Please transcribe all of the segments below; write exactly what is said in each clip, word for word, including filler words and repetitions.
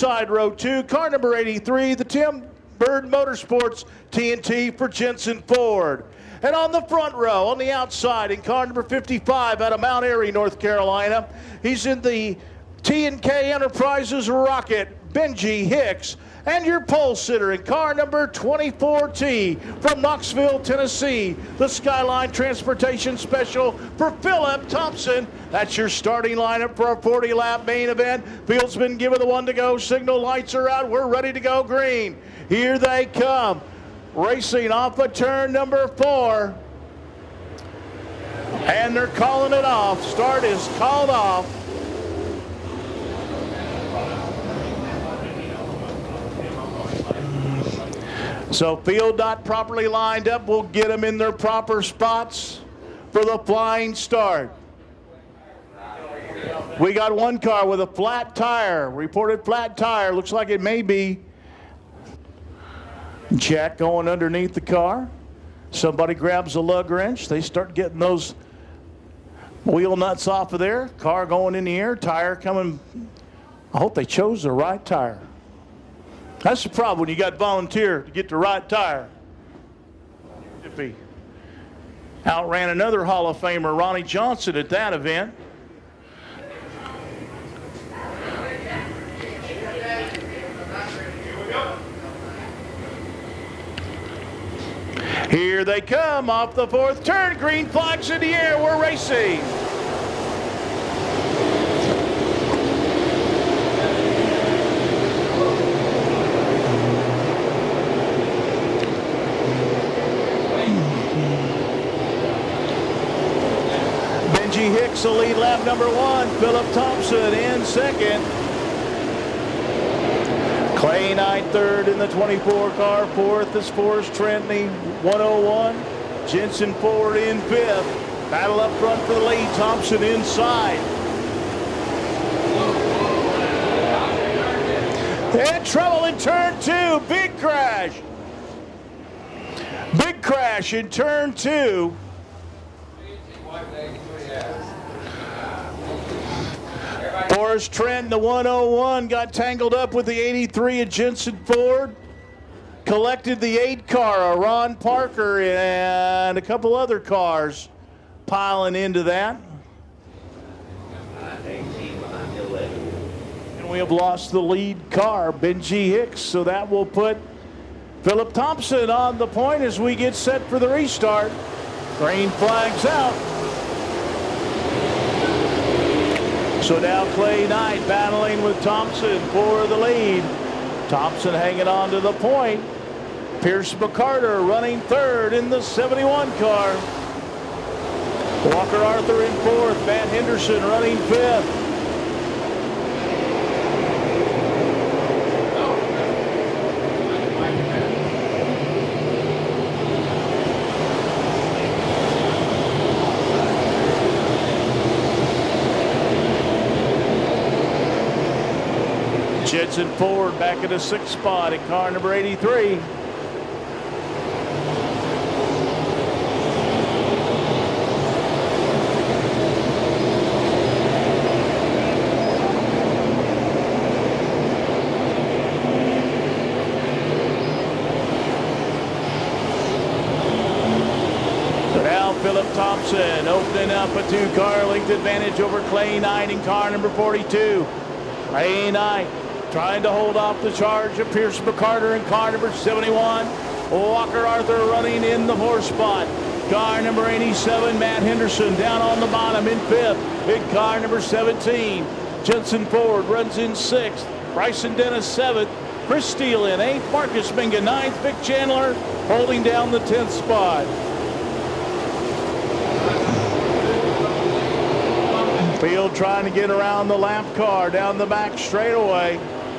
inside row two, car number eighty-three, the Tim Bird Motorsports T N T for Jensen Ford. And on the front row, on the outside, in car number fifty-five out of Mount Airy, North Carolina, he's in the T and K Enterprises Rocket, Benji Hicks. And your pole sitter in car number twenty-four T from Knoxville, Tennessee, the Skyline Transportation Special for Philip Thompson. That's your starting lineup for our forty lap main event. Field's been given the one to go. Signal lights are out. We're ready to go green. Here they come. Racing off of turn number four. And they're calling it off. Start is called off. So field not properly lined up. We'll get them in their proper spots for the flying start. We got one car with a flat tire. Reported flat tire. Looks like it may be. Jack going underneath the car. Somebody grabs a lug wrench. They start getting those wheel nuts off of there. Car going in the air. Tire coming. I hope they chose the right tire. That's the problem when you got volunteer to get the right tire. If he outran another Hall of Famer, Ronnie Johnson, at that event. Here they come off the fourth turn. Green flags in the air. We're racing. Hicks will lead lap number one. Philip Thompson in second. Clay Knight third in the twenty-four car. Fourth is Forrest Trent in the one oh one. Jensen Ford in fifth. Battle up front for the lead. Thompson inside. And trouble in turn two. Big crash. Big crash in turn two. Forrest Trent, the one oh one, got tangled up with the eighty-three of Jensen Ford. Collected the eight car, Ron Parker, and a couple other cars piling into that. And we have lost the lead car, Benji Hicks, so that will put Philip Thompson on the point as we get set for the restart. Green flags out. So now Clay Knight battling with Thompson for the lead. Thompson hanging on to the point. Pierce McCarter running third in the seventy-one car. Walker Arthur in fourth. Matt Henderson running fifth. Jensen Ford back in the sixth spot at car number eighty-three. So now Philip Thompson opening up a two-car length advantage over Clay Knight in car number forty-two. Clay Knight trying to hold off the charge of Pierce McCarter in car number seventy-one. Walker Arthur running in the fourth spot. Car number eighty-seven, Matt Henderson down on the bottom in fifth. Big car number seventeen. Jensen Ford runs in sixth. Bryson Dennis seventh. Chris Steele in eighth. Marcus Minga ninth. Vic Chandler holding down the tenth spot. Field trying to get around the lap car down the back straightaway.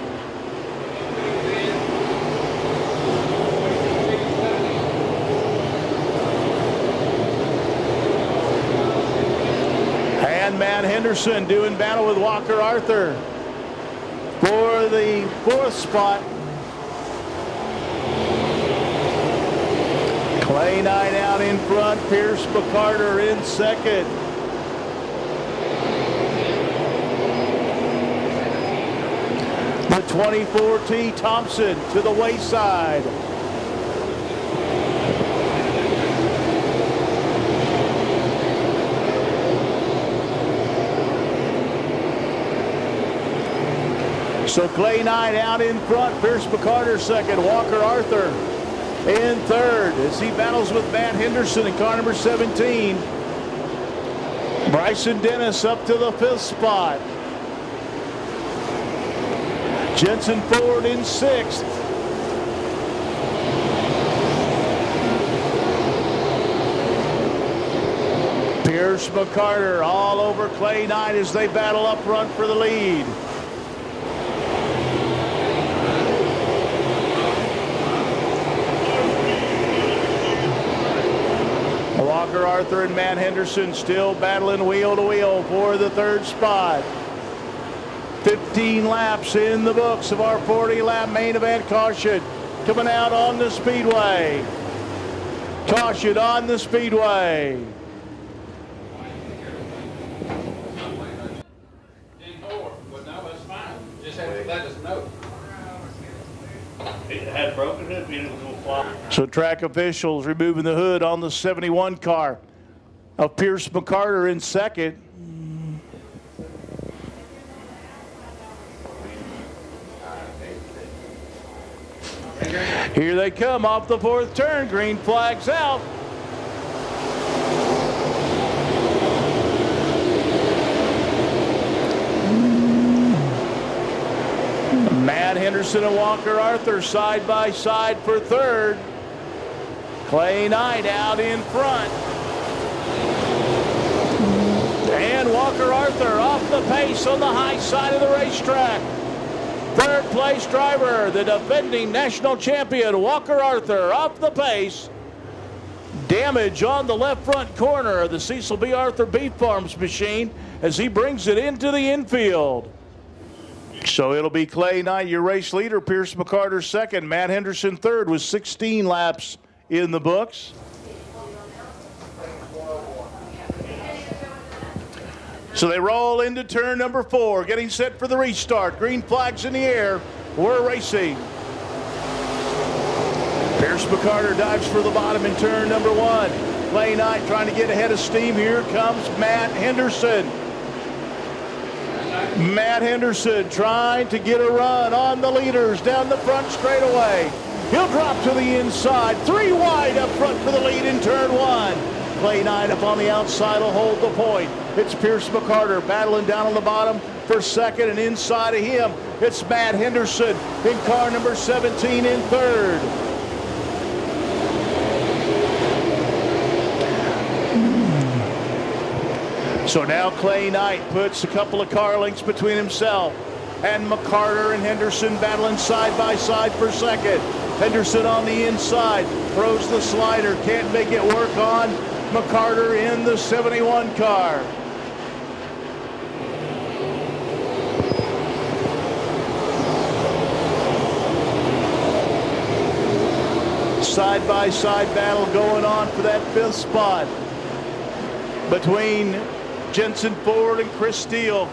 And Matt Henderson doing battle with Walker Arthur for the fourth spot. Clay Knight out in front. Pierce McCarter in second. The twenty-four T Thompson to the wayside. So Clay Knight out in front, Pierce McCarter second, Walker Arthur in third as he battles with Matt Henderson in car number seventeen. Bryson Dennis up to the fifth spot. Jensen Ford in sixth. Pierce McCarter all over Clay Knight as they battle up front for the lead. Walker Arthur and Matt Henderson still battling wheel to wheel for the third spot. fifteen laps in the books of our forty lap main event. Caution coming out on the Speedway. Caution on the Speedway. Had broken it, it was gonna fly. So track officials removing the hood on the seventy-one car of Pierce McCarter in second. Here they come off the fourth turn. Green flags out. Matt Henderson and Walker Arthur side by side for third. Clay Knight out in front. And Walker Arthur off the pace on the high side of the racetrack. Third place driver, the defending national champion, Walker Arthur, off the pace. Damage on the left front corner of the Cecil B. Arthur Beef Farms machine as he brings it into the infield. So it'll be Clay Knight, your race leader, Pierce McCarter second, Matt Henderson third with sixteen laps in the books. So they roll into turn number four, getting set for the restart. Green flags in the air. We're racing. Pierce McCarter dives for the bottom in turn number one. Clay Knight trying to get ahead of steam. Here comes Matt Henderson. Matt Henderson trying to get a run on the leaders down the front straightaway. He'll drop to the inside. Three wide up front for the lead in turn one. Clay Knight up on the outside will hold the point. It's Pierce McCarter battling down on the bottom for second, and inside of him, it's Matt Henderson in car number seventeen in third. So now Clay Knight puts a couple of car lengths between himself and McCarter and Henderson battling side by side for second. Henderson on the inside, throws the slider, can't make it work on McCarter in the seventy-one car. Side by side battle going on for that fifth spot between Jensen Ford and Chris Steele.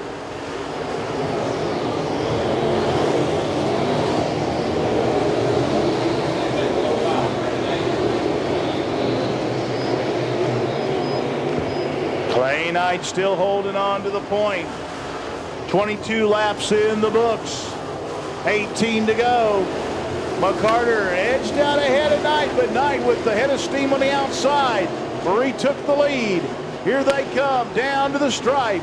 Clay Knight still holding on to the point. twenty-two laps in the books. eighteen to go. McCarter edged out ahead of Knight, but Knight with the head of steam on the outside. He took the lead. Here they come down to the stripe.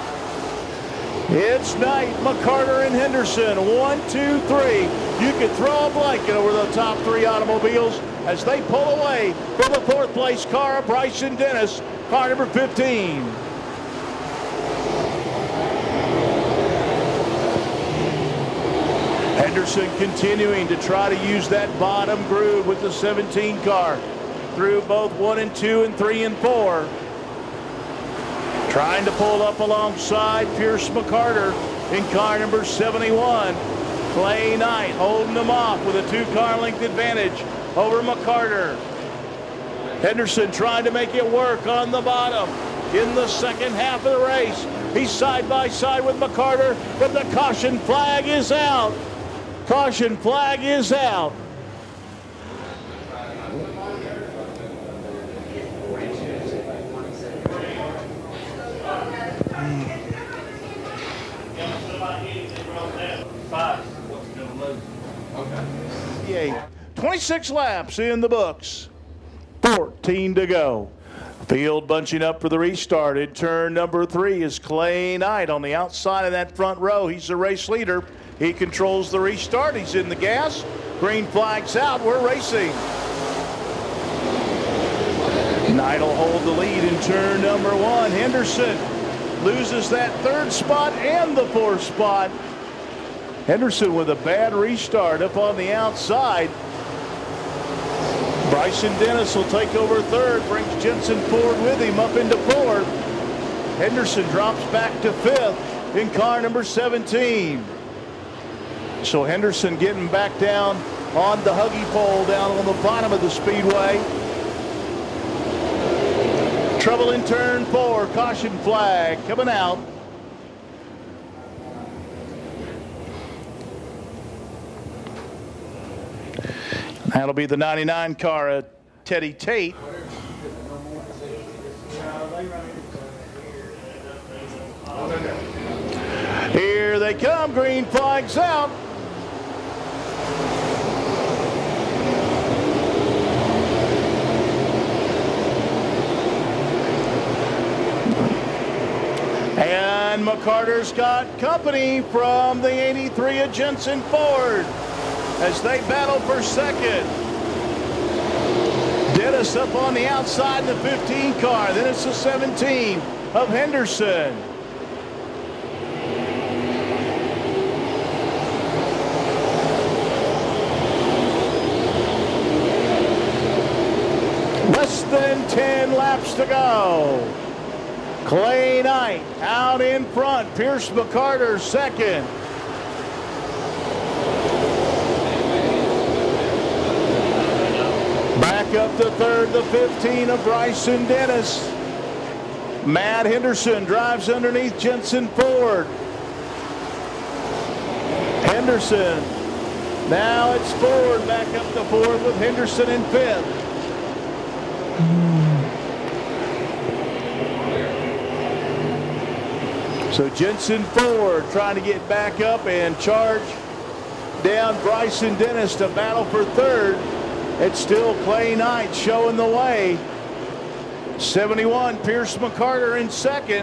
It's Knight, McCarter, and Henderson. One, two, three. You could throw a blanket over the top three automobiles as they pull away from the fourth place car of Bryson Dennis, car number fifteen. Henderson continuing to try to use that bottom groove with the seventeen car through both one and two and three and four. Trying to pull up alongside Pierce McCarter in car number seventy-one. Clay Knight holding them off with a two car length advantage over McCarter. Henderson trying to make it work on the bottom. in the second half of the race. He's side by side with McCarter, but the caution flag is out. Caution flag is out. twenty-six laps in the books. fourteen to go. Field bunching up for the restart. In turn number three is Clay Knight on the outside of that front row. He's the race leader. He controls the restart. He's in the gas. Green flag's out. We're racing. Knight will hold the lead in turn number one. Henderson loses that third spot and the fourth spot. Henderson with a bad restart up on the outside. Bryson Dennis will take over third, brings Jensen Ford with him up into fourth. Henderson drops back to fifth in car number seventeen. So Henderson getting back down on the huggy pole down on the bottom of the speedway. Trouble in turn four, caution flag coming out. That'll be the ninety-nine car at Teddy Tate. Here they come, green flags out. And McCarter's got company from the eighty-three of Jensen Ford as they battle for second. Dennis up on the outside in the fifteen car. Then it's the seventeen of Henderson. Less than ten laps to go. Clay Knight out in front. Pierce McCarter second. Back up to third, the fifteen of Bryson Dennis. Matt Henderson drives underneath Jensen Ford. Henderson. Now it's Ford back up to fourth with Henderson in fifth. So Jensen Ford trying to get back up and charge down Bryson Dennis to battle for third. It's still Clay Knight showing the way. seventy-one, Pierce McCarter in second.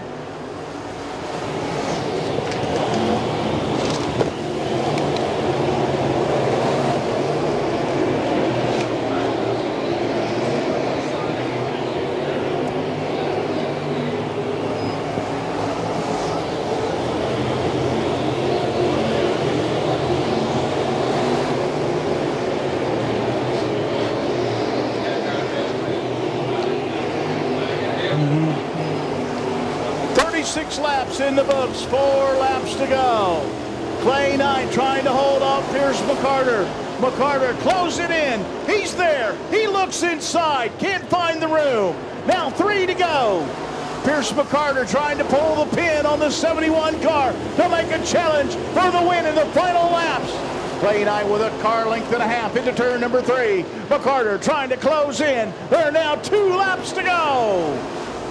thirty-six laps in the books, four laps to go. Clay Knight trying to hold off Pierce McCarter. McCarter closing in. He's there. He looks inside. Can't find the room. Now three to go. Pierce McCarter trying to pull the pin on the seventy-one car to make a challenge for the win in the final laps. Clay Knight with a car length and a half into turn number three. McCarter trying to close in. There are now two laps to go.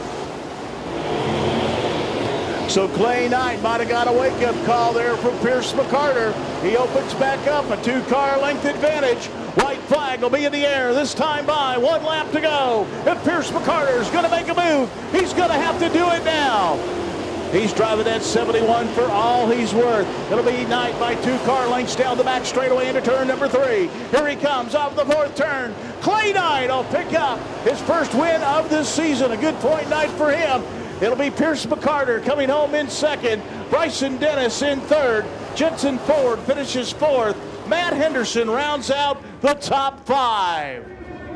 So Clay Knight might have got a wake-up call there from Pierce McCarter. He opens back up, a two-car length advantage. White flag will be in the air this time by one lap to go. If Pierce McCarter is going to make a move, he's going to have to do it now. He's driving that seventy-one for all he's worth. It'll be Knight by two car lengths down the back straightaway into turn number three. Here he comes off the fourth turn. Clay Knight will pick up his first win of this season. A good point night for him. It'll be Pierce McCarter coming home in second. Bryson Dennis in third. Jensen Ford finishes fourth. Matt Henderson rounds out the top five.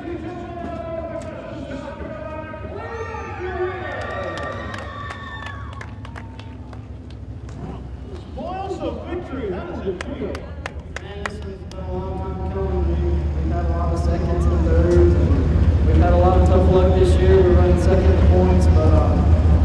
Spoils of victory. How does it feel? Man, this has been a long time coming. We've had a lot of seconds and thirds. And we've had a lot of tough luck this year. We're running second in points, but uh,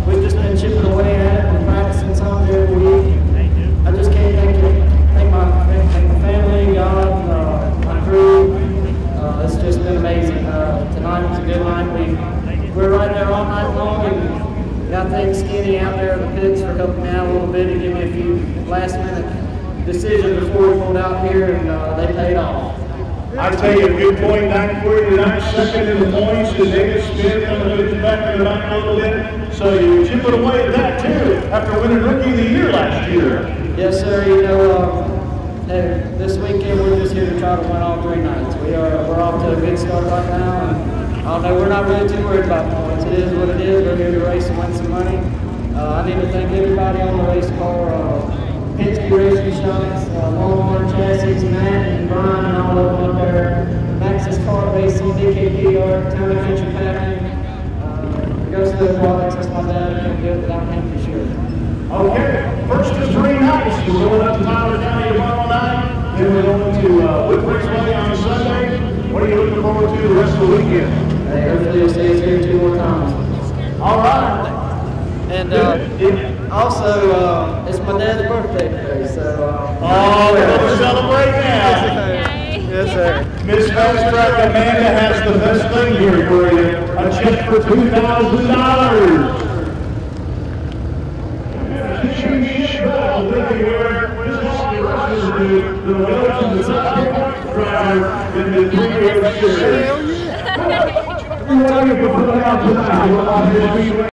got things skinny out there in the pits for helping me out a little bit and give me a few last minute decisions before we pulled out here, and uh, they paid off. I tell you, a good point back for you tonight, second in the points, and David Smith on the fifth back in the back a little bit. So you chip it away at that too, after winning Rookie of the Year last year. Yes, sir. You know, uh, hey, this weekend we're just here to try to win all three nights. We are we're off to a good start right now, and I don't know, we're not really too worried about points. It is what it is. We're here to race and win some money. Uh, I need to thank everybody on the race car. Uh, Penske Racing Shots, uh, Walmart Chassis, Matt and Brian and all of them up there. Max's Car Racing, D K P R, Town and Country Packing. Uh, goes to the products, that's my dad. I can't do it without him for sure. Okay, first of three nights. We're going up to Tyler County tomorrow night. Then we're going to uh, Whitbreak's Way on Sunday. What are you looking forward to the rest of the weekend? Hey, hopefully it stays here two more times. All right. And uh, also, uh, it's my dad's birthday today, so. Uh, oh, we're going to celebrate now. Yes, sir. Miss Fastrak, Amanda has the best thing here for you. A check for two thousand dollars. Hell yeah!